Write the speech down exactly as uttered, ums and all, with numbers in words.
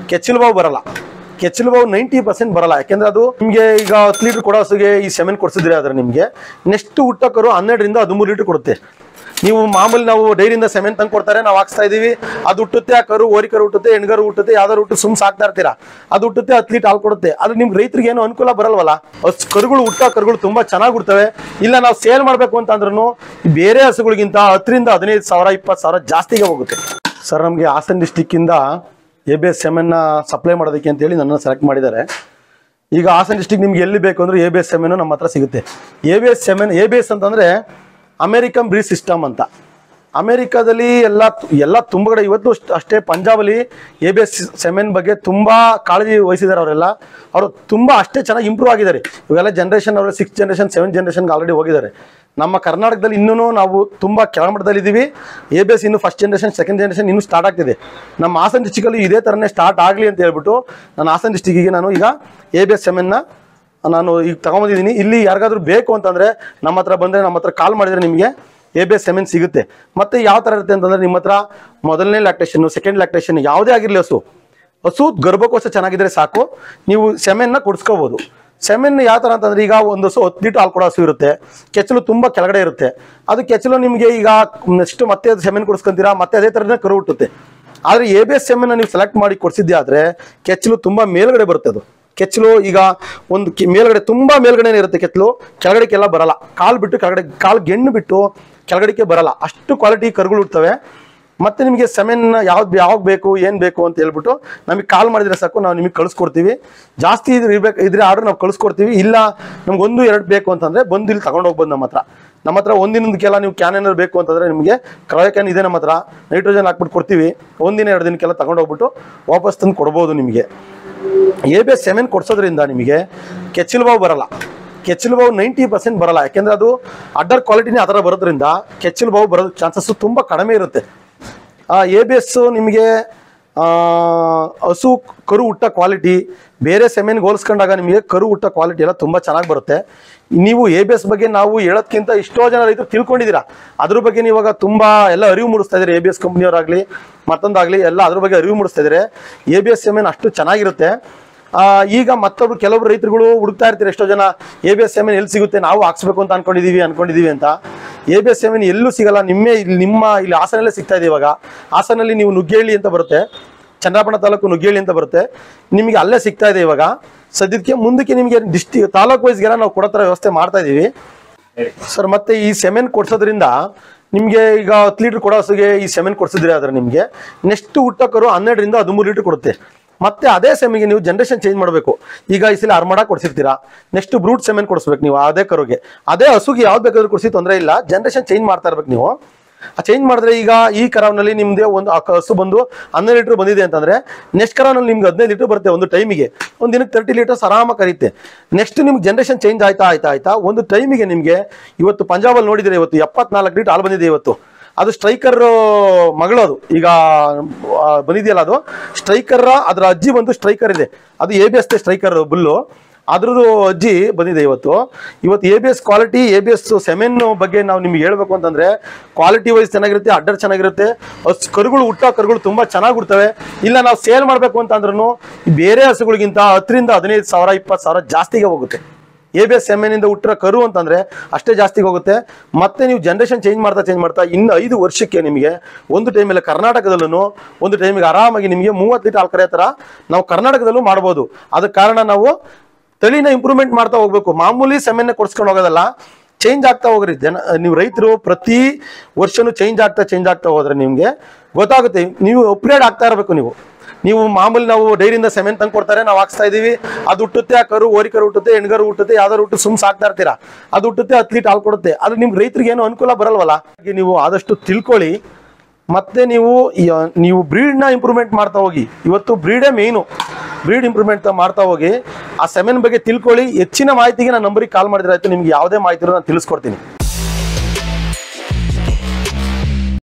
ಕೆಚ್ಚಲು ಬಾವು ಬರಲ್ಲ. ಕೆಚ್ಚಲು ಬಾವು ನೈಂಟಿ ಪರ್ಸೆಂಟ್ ಬರಲ್ಲ. ಯಾಕೆಂದ್ರೆ ಅದು ನಿಮಗೆ ಈಗ ಹತ್ತು ಲೀಟರ್ ಕೊಡೋ ಹಸುಗೆ ಈ ಸೆಮೆನ್ ಕೊಡ್ಸಿದ್ರೆ ಆದ್ರೆ ನಿಮಗೆ ನೆಕ್ಸ್ಟ್ ಹುಟ್ಟಕರು ಹನ್ನೆರಡರಿಂದ ಹದಿಮೂರು ಲೀಟರ್ ಕೊಡುತ್ತೆ. ನೀವು ಮಾಮೂಲಿ ನಾವು ಡೈರಿಯಿಂದ ಸೆಮೆನ್ ತಂದು ಕೊಡ್ತಾರೆ, ನಾವು ಹಾಕ್ಸ್ತಾ ಇದೀವಿ, ಅದು ಹುಟ್ಟುತ್ತೆ, ಆ ಕರು ಓರಿ ಕರು ಹುಟ್ಟುತ್ತೆ, ಹೆಣ್ಗರು ಹುಟ್ಟುತ್ತೆ, ಯಾವ್ದಾರು ಹುಟ್ಟು ಸುಮ್ ಸಾಕ್ತಾ ಇರ್ತೀರಾ, ಅದು ಹುಟ್ಟುತ್ತೆ, ಹತ್ತು ಲೀಟರ್ ಹಾಲು ಕೊಡುತ್ತೆ. ಅದು ನಿಮ್ಗೆ ರೈತರಿಗೆ ಏನು ಅನುಕೂಲ ಬರಲ್ವಲ್ಲ. ಹಸು ಕರುಗಳು ಹುಟ್ಟೋ ಕರುಗಳು ತುಂಬಾ ಚೆನ್ನಾಗಿ ಹುಡ್ತವೆ. ಇಲ್ಲ ನಾವು ಸೇಲ್ ಮಾಡ್ಬೇಕು ಅಂತ ಅಂದ್ರೂ ಬೇರೆ ಹಸುಗಳಿಗಿಂತ ಹತ್ತರಿಂದ ಹದಿನೈದು ಸಾವಿರ ಇಪ್ಪತ್ತು ಸಾವಿರ ಜಾಸ್ತಿಗೆ ಹೋಗುತ್ತೆ. ಸರ್, ನಮಗೆ ಹಾಸನ ಡಿಸ್ಟಿಕ್ ಇಂದ ಎ ಬಿ ಎಸ್ ಸೆಮೆನ್ನ ಸಪ್ಲೈ ಮಾಡೋದಕ್ಕೆ ಅಂತೇಳಿ ನನ್ನನ್ನು ಸೆಲೆಕ್ಟ್ ಮಾಡಿದ್ದಾರೆ. ಈಗ ಹಾಸನ ಡಿಸ್ಟಿಕ್ ನಿಮ್ಗೆ ಎಲ್ಲಿ ಬೇಕು ಅಂದ್ರೆ ಎ ಬಿ ಎಸ್ ಸೆಮೆನ್ ನಮ್ಮ ಹತ್ರ ಸಿಗುತ್ತೆ. A B S semen A B S ಅಂತಂದ್ರೆ ಅಮೇರಿಕನ್ ಬ್ರೀಡ್ ಸಿಸ್ಟಮ್ ಅಂತ. ಅಮೇರಿಕಾದಲ್ಲಿ ಎಲ್ಲ ಎಲ್ಲ ತುಂಬ ಕಡೆ ಇವತ್ತು ಅಷ್ಟೇ ಪಂಜಾಬಲ್ಲಿ ಎ ಬಿ ಎಸ್ ಸೆಮೆನ್ ಬಗ್ಗೆ ತುಂಬ ಕಾಳಜಿ ವಹಿಸಿದ್ದಾರೆ. ಅವರೆಲ್ಲ ಅವರು ತುಂಬ ಅಷ್ಟೇ ಚೆನ್ನಾಗಿ ಇಂಪ್ರೂವ್ ಆಗಿದ್ದಾರೆ. ಇವೆಲ್ಲ ಜನ್ರೇಷನ್ ಅವರು ಸಿಕ್ಸ್ ಜನ್ರೇಷನ್ ಸೆವೆನ್ ಜನ್ರೇಷನ್ಗೆ ಆಲ್ರೆಡಿ ಹೋಗಿದ್ದಾರೆ. ನಮ್ಮ ಕರ್ನಾಟಕದಲ್ಲಿ ಇನ್ನೂ ನಾವು ತುಂಬ ಕೆಳಮಟ್ಟದಲ್ಲಿ ಇದ್ದೀವಿ. ಎ ಬಿ ಎಸ್ ಇನ್ನು ಫಸ್ಟ್ ಜನ್ರೇಷನ್ ಸೆಕೆಂಡ್ ಜನ್ರೇಷನ್ ಇನ್ನೂ ಸ್ಟಾರ್ಟ್ ಆಗ್ತಿದೆ. ನಮ್ಮ ಹಾಸನ ಡಿಸ್ಟಿಕಲ್ಲಿ ಇದೇ ಥರನೇ ಸ್ಟಾರ್ಟ್ ಆಗಲಿ ಅಂತ ಹೇಳ್ಬಿಟ್ಟು ನಾನು ಹಾಸನ ಡಿಸ್ಟಿಕ್ಕಿಗೆ ನಾನು ಈಗ ಎ ಬಿ ಎಸ್ ಸೆಮೆನ್ನ ನಾನು ಈಗ ತಗೊಂಬಂದಿದ್ದೀನಿ. ಇಲ್ಲಿ ಯಾರಿಗಾದ್ರೂ ಬೇಕು ಅಂತಂದರೆ ನಮ್ಮ ಹತ್ರ ಬಂದರೆ, ನಮ್ಮ ಹತ್ರ ಕಾಲ್ ಮಾಡಿದರೆ ನಿಮಗೆ ಎ ಬಿ ಎಸ್ ಸೆಮೆನ್ ಸಿಗುತ್ತೆ. ಮತ್ತು ಯಾವ ಥರ ಇರುತ್ತೆ ಅಂತಂದರೆ ನಿಮ್ಮ ಹತ್ರ ಮೊದಲನೇ ಲ್ಯಾಕ್ಟೇಷನ್ನು ಸೆಕೆಂಡ್ ಲ್ಯಾಕ್ಟೇಷನ್ ಯಾವುದೇ ಆಗಿರಲಿ ಹಸು ಹಸು ಗರ್ಭಕೋಶ ಚೆನ್ನಾಗಿದ್ರೆ ಸಾಕು, ನೀವು ಸೆಮೆನ್ನ ಕೊಡಿಸ್ಕೋಬೋದು. ಸೆಮೆನ್ ಯಾವ ಥರ ಅಂತಂದರೆ ಈಗ ಒಂದು ಹಸು ಹತ್ತು ಲೀಟರ್ ಹಾಲು ಕೊಡೋ ಹಸು ಇರುತ್ತೆ, ಕೆಚ್ಚಲು ತುಂಬ ಕೆಳಗಡೆ ಇರುತ್ತೆ. ಅದು ಕೆಚ್ಚಲು ನಿಮಗೆ ಈಗ ನೆಕ್ಸ್ಟ್ ಮತ್ತೆ ಅದು ಸೆಮೆನ್ ಕೊಡಿಸ್ಕೊಂತೀರಾ, ಮತ್ತೆ ಅದೇ ಥರನೇ ಕರು ಹುಟ್ಟುತ್ತೆ. ಆದರೆ ಎ ಬಿ ಎಸ್ ಸೆಮೆನ್ನ ನೀವು ಸೆಲೆಕ್ಟ್ ಮಾಡಿ ಕೊಡಿಸಿದ್ದೆ ಆದರೆ ಕೆಚ್ಚಲು ತುಂಬ ಮೇಲ್ಗಡೆ ಬರುತ್ತೆ. ಅದು ಕೆಚ್ಚಲು ಈಗ ಒಂದು ಮೇಲ್ಗಡೆ ತುಂಬ ಮೇಲ್ಗಡೆನೇ ಇರುತ್ತೆ, ಕೆಚ್ಚಲು ಕೆಳಗಡೆಗೆಲ್ಲ ಬರಲ್ಲ. ಕಾಲು ಬಿಟ್ಟು ಕೆಳಗಡೆ ಕಾಲು ಗೆಣ್ಣು ಬಿಟ್ಟು ಕೆಳಗಡೆಗೆ ಬರಲ್ಲ. ಅಷ್ಟು ಕ್ವಾಲಿಟಿ ಕರುಗಳು ಹುಡ್ತವೆ. ಮತ್ತು ನಿಮಗೆ ಸೆಮೆನ್ ಯಾವ್ದು ಯಾವಾಗ ಬೇಕು ಏನು ಬೇಕು ಅಂತ ಹೇಳ್ಬಿಟ್ಟು ನಮಗೆ ಕಾಲ್ ಮಾಡಿದರೆ ಸಾಕು, ನಾವು ನಿಮಗೆ ಕಳಿಸ್ಕೊಡ್ತೀವಿ. ಜಾಸ್ತಿ ಇದ್ರೆ ಇರಬೇಕು ಇದ್ರೆ ಆರ್ಡ್ರ್ ನಾವು ಕಳಿಸ್ಕೊಡ್ತೀವಿ. ಇಲ್ಲ ನಮ್ಗೆ ಒಂದು ಎರಡು ಬೇಕು ಅಂತಂದರೆ ಬಂದು ಇಲ್ಲಿ ತಗೊಂಡು ಹೋಗ್ಬೋದು. ನಮ್ಮ ಹತ್ರ ನಮ್ಮ ಹತ್ರ ಒಂದಿನದಕ್ಕೆಲ್ಲ ನೀವು ಕ್ಯಾನ್ ಏನಾದ್ರು ಬೇಕು ಅಂತಂದರೆ ನಿಮಗೆ ಕ್ರಯ ಕ್ಯಾನ್ ಇದೆ ನಮ್ಮ ಹತ್ರ, ನೈಟ್ರೋಜನ್ ಹಾಕ್ಬಿಟ್ಟು ಕೊಡ್ತೀವಿ. ಒಂದಿನ ಎರಡು ದಿನಕ್ಕೆಲ್ಲ ತಗೊಂಡು ಹೋಗ್ಬಿಟ್ಟು ವಾಪಸ್ ತಂದು ಕೊಡ್ಬೋದು. ನಿಮಗೆ ಎ ಬಿ ಎಸ್ ಸೆಮೆನ್ ಕೊಡ್ಸೋದ್ರಿಂದ ನಿಮಗೆ ಕೆಚ್ಚಲು ಬಾವು ಬರಲ್ಲ. ಕೆಚ್ಚಲು ಬಾವು ನೈಂಟಿ ಪರ್ಸೆಂಟ್ ಬರಲ್ಲ. ಯಾಕೆಂದರೆ ಅದು ಅಡ್ಡರ್ ಕ್ವಾಲಿಟಿನೇ ಆ ಥರ ಬರೋದ್ರಿಂದ ಕೆಚ್ಚಲು ಬಾವು ಬರೋದು ಚಾನ್ಸಸ್ಸು ತುಂಬ ಕಡಿಮೆ ಇರುತ್ತೆ. ಎ ಬಿ ಎಸ್ಸು ನಿಮಗೆ ಹಸು ಕರು ಹುಟ್ಟ ಕ್ವಾಲಿಟಿ ಬೇರೆ ಸೆಮೆನ್ಗೆ ಹೋಲಿಸ್ಕೊಂಡಾಗ ನಿಮಗೆ ಕರು ಹುಟ್ಟ ಕ್ವಾಲಿಟಿ ಎಲ್ಲ ತುಂಬ ಚೆನ್ನಾಗಿ ಬರುತ್ತೆ. ನೀವು ಎ ಬಿ ಎಸ್ ಬಗ್ಗೆ ನಾವು ಹೇಳೋದ್ಕಿಂತ ಎಷ್ಟೋ ಜನ ರೈತರು ತಿಳ್ಕೊಂಡಿದ್ದೀರಾ. ಅದ್ರ ಬಗ್ಗೆ ನೀವಾಗ ತುಂಬ ಎಲ್ಲ ಅರಿವು ಮೂಡಿಸ್ತಾ ಇದ್ದಾರೆ. ಎ ಬಿ ಎಸ್ ಕಂಪ್ನಿಯವರಾಗಲಿ ಮತ್ತೊಂದಾಗಲಿ ಎಲ್ಲ ಅದ್ರ ಬಗ್ಗೆ ಅರಿವು ಮೂಡಿಸ್ತಾ ಇದ್ದಾರೆ. ಎ ಬಿ ಎಸ್ ಸೆಮೆನ್ ಅಷ್ಟು ಚೆನ್ನಾಗಿರುತ್ತೆ. ಈಗ ಮತ್ತೊಬ್ರು ಕೆಲವರು ರೈತರುಗಳು ಹುಡುಕ್ತಾ ಇರ್ತಾರೆ, ಎಷ್ಟೋ ಜನ ಎ ಬಿ ಎಸ್ ಸೆಮೆನ್ ಎಲ್ಲಿ ಸಿಗುತ್ತೆ, ನಾವು ಹಾಕ್ಸ್ಬೇಕು ಅಂತ ಅನ್ಕೊಂಡಿದೀವಿ ಅನ್ಕೊಂಡಿದೀವಿ ಅಂತ. ಎ ಬಿ ಎಸ್ ಸೆಮೆನ್ ಎಲ್ಲೂ ಸಿಗಲ್ಲ. ನಿಮ್ಮೇ ಇಲ್ಲಿ ನಿಮ್ಮ ಇಲ್ಲಿ ಹಾಸನಲ್ಲೇ ಸಿಗ್ತಾ ಇದೆ. ಇವಾಗ ಹಾಸನಲ್ಲಿ ನೀವು ನುಗ್ಗೇಹಳ್ಳಿ ಅಂತ ಬರುತ್ತೆ, ಚಂದ್ರಾಪಟ್ಟಣ ತಾಲೂಕು ನುಗ್ಗೇಹಳ್ಳಿ ಅಂತ ಬರುತ್ತೆ, ನಿಮಗೆ ಅಲ್ಲೇ ಸಿಗ್ತಾ ಇದೆ ಇವಾಗ ಸದ್ಯಕ್ಕೆ. ಮುಂದಕ್ಕೆ ನಿಮಗೆ ಡಿಸ್ಟ್ರಿಕ್ ತಾಲೂಕು ವೈಸ್ಗೆಲ್ಲ ನಾವು ಕೊಡೋ ಥರ ವ್ಯವಸ್ಥೆ ಮಾಡ್ತಾ ಇದ್ದೀವಿ ಸರ್. ಮತ್ತೆ ಈ ಸೆಮೆನ್ ಕೊಡ್ಸೋದ್ರಿಂದ ನಿಮಗೆ ಈಗ ಹತ್ತು ಲೀಟರ್ ಕೊಡೋ ಹಸುಗೆ ಈ ಸೆಮೆನ್ ಕೊಡ್ಸಿದ್ರೆ ಆದ್ರೆ ನಿಮಗೆ ನೆಕ್ಸ್ಟ್ ಹುಟ್ಟಕರು ಹನ್ನೆರಡರಿಂದ ಹದಿಮೂರು ಲೀಟರ್ ಕೊಡುತ್ತೆ. ಮತ್ತೆ ಅದೇ ಸೆಮಿಗೆ ನೀವು ಜನರೇಷನ್ ಚೇಂಜ್ ಮಾಡಬೇಕು. ಈಗ ಈ ಸಲ ಅರ್ಮಡ ಕೊಡ್ಸಿರ್ತೀರಾ, ನೆಕ್ಸ್ಟ್ ಬ್ರೂಟ್ ಸೆಮೆನ್ ಕೊಡಿಸ್ಬೇಕು ನೀವು ಅದೇ ಕರುಗೆ. ಅದೇ ಹಸುಗೆ ಯಾವ್ದು ಬೇಕಾದ್ರೂ ಕೊಡಿಸಿ ತೊಂದರೆ ಇಲ್ಲ, ಜನರೇಷನ್ ಚೇಂಜ್ ಮಾಡ್ತಾ ಇರ್ಬೇಕು ನೀವು. ಆ ಚೇಂಜ್ ಮಾಡಿದ್ರೆ ಈಗ ಈ ಕರಾವ್ನಲ್ಲಿ ನಿಮ್ದೇ ಒಂದು ಹಸು ಬಂದು ಹನ್ನೆರಡು ಲೀಟರ್ ಬಂದಿದೆ ಅಂತಂದ್ರೆ ನೆಕ್ಸ್ಟ್ ಕರಾವ್ನಲ್ಲಿ ನಿಮ್ಗೆ ಹದಿನೈದು ಲೀಟರ್ ಬರುತ್ತೆ ಒಂದು ಟೈಮಿಗೆ. ಒಂದು ದಿನಕ್ಕೆ ತರ್ಟಿ ಲೀಟರ್ಸ್ ಆರಾಮಾಗಿ ಕರೀತೆ. ನೆಕ್ಸ್ಟ್ ನಿಮ್ಗೆ ಜನರೇಷನ್ ಚೇಂಜ್ ಆಯ್ತಾ ಆಯ್ತಾ ಆಯ್ತಾ ಒಂದು ಟೈಮಿಗೆ ನಿಮಗೆ ಇವತ್ತು ಪಂಜಾಬಲ್ಲಿ ನೋಡಿದ್ರೆ ಇವತ್ತು ಎಪ್ಪತ್ನಾಲ್ಕು ಲೀಟರ್ ಹಾಲು ಬಂದಿದೆ ಇವತ್ತು. ಅದು ಸ್ಟ್ರೈಕರ್ ಮಗಳು, ಅದು ಈಗ ಬಂದಿದೆಯಲ್ಲ ಅದು ಸ್ಟ್ರೈಕರ್. ಅದರ ಅಜ್ಜಿ ಬಂದು ಸ್ಟ್ರೈಕರ್ ಇದೆ, ಅದು A B S striker bull, ಅದ್ರದ್ದು ಅಜ್ಜಿ ಬಂದಿದೆ ಇವತ್ತು. ಇವತ್ತು A B S quality A B S semen ಬಗ್ಗೆ ನಾವು ನಿಮ್ಗೆ ಹೇಳ್ಬೇಕು ಅಂತಂದ್ರೆ ಕ್ವಾಲಿಟಿ ವೈಸ್ ಚೆನ್ನಾಗಿರುತ್ತೆ, ಅಡ್ಡರ್ ಚೆನ್ನಾಗಿರುತ್ತೆ. ಹಸು ಕರುಗಳು ಹುಟ್ಟೋ ಕರುಗಳು ತುಂಬ ಚೆನ್ನಾಗಿ ಹುಡ್ತವೆ. ಇಲ್ಲ ನಾವು ಸೇಲ್ ಮಾಡಬೇಕು ಅಂತ ಅಂದ್ರೂ ಬೇರೆ ಹಸುಗಳಿಗಿಂತ ಹತ್ತರಿಂದ ಹದಿನೈದು ಸಾವಿರ ಇಪ್ಪತ್ತು ಸಾವಿರ ಜಾಸ್ತಿಗೆ ಹೋಗುತ್ತೆ. ಎ ಬಿ ಎಸ್ ಸೆಮೆನಿಂದ ಹುಟ್ಟಿರೋ ಕರು ಅಂತಂದರೆ ಅಷ್ಟೇ ಜಾಸ್ತಿಗೆ ಹೋಗುತ್ತೆ. ಮತ್ತೆ ನೀವು ಜನ್ರೇಷನ್ ಚೇಂಜ್ ಮಾಡ್ತಾ ಚೇಂಜ್ ಮಾಡ್ತಾ ಇನ್ನು ಐದು ವರ್ಷಕ್ಕೆ ನಿಮಗೆ ಒಂದು ಟೈಮಲ್ಲಿ ಕರ್ನಾಟಕದಲ್ಲೂ ಒಂದು ಟೈಮಿಗೆ ಆರಾಮಾಗಿ ನಿಮಗೆ ಮೂವತ್ತು ಲೀಟರ್ ಹಾಲು ಕರೆಯೋ ಥರ ನಾವು ಕರ್ನಾಟಕದಲ್ಲೂ ಮಾಡ್ಬೋದು. ಅದಕ್ಕೆ ಕಾರಣ ನಾವು ತಳಿನ ಇಂಪ್ರೂವ್ಮೆಂಟ್ ಮಾಡ್ತಾ ಹೋಗ್ಬೇಕು. ಮಾಮೂಲಿ ಸೆಮೆನ್ನ ಕೊಡ್ಸ್ಕೊಂಡು ಹೋಗೋದಲ್ಲ, ಚೇಂಜ್ ಆಗ್ತಾ ಹೋಗ್ರಿ. ಜನ ನೀವು ರೈತರು ಪ್ರತಿ ವರ್ಷನೂ ಚೇಂಜ್ ಆಗ್ತಾ ಚೇಂಜ್ ಆಗ್ತಾ ಹೋದ್ರೆ ನಿಮಗೆ ಗೊತ್ತಾಗುತ್ತೆ. ನೀವು ಅಪ್ಗ್ರೇಡ್ ಆಗ್ತಾ ಇರಬೇಕು. ನೀವು ನೀವು ಮಾಮೂಲಿ ನಾವು ಡೈರಿಯಿಂದ ಸೆಮೆನ್ ತಂದು ಕೊಡ್ತಾರೆ, ನಾವು ಹಾಕ್ಸ್ತಾ ಇದೀವಿ, ಅದು ಹುಟ್ಟುತ್ತೆ, ಆ ಕರು ಓರಿ ಕರು ಹುಟ್ಟುತ್ತೆ, ಹೆಣ್ಗರು ಹುಟ್ಟುತ್ತೆ, ಯಾವ್ದಾರು ಹುಟ್ಟು ಸುಮ್ ಸಾಕ್ತಾ ಇರ್ತೀರಾ, ಅದು ಹುಟ್ಟುತ್ತೆ, ಹತ್ತು ಲೀಟರ್ ಹಾಲು ಕೊಡುತ್ತೆ. ಅದು ನಿಮ್ಗೆ ರೈತರಿಗೆ ಏನು ಅನುಕೂಲ ಬರಲ್ವಲ್ಲ. ನೀವು ಆದಷ್ಟು ತಿಳ್ಕೊಳ್ಳಿ. ಮತ್ತೆ ನೀವು ನೀವು ಬ್ರೀಡ್ನ ಇಂಪ್ರೂವ್ಮೆಂಟ್ ಮಾಡ್ತಾ ಹೋಗಿ. ಇವತ್ತು ಬ್ರೀಡೇ ಮೇಯ್ನು. ಬ್ರೀಡ್ ಇಂಪ್ರೂವ್ಮೆಂಟ್ ಮಾಡ್ತಾ ಹೋಗಿ ಆ ಸೆಮೆನ್ ಬಗ್ಗೆ ತಿಳ್ಕೊಳ್ಳಿ. ಹೆಚ್ಚಿನ ಮಾಹಿತಿಗೆ ನಾನು ನಂಬರಿಗೆ ಕಾಲ್ ಮಾಡಿದ್ರೆ ಆಯ್ತು, ನಿಮ್ಗೆ ಯಾವುದೇ ಮಾಹಿತಿ ನಾನು ತಿಳಿಸ್ಕೊಡ್ತೀನಿ.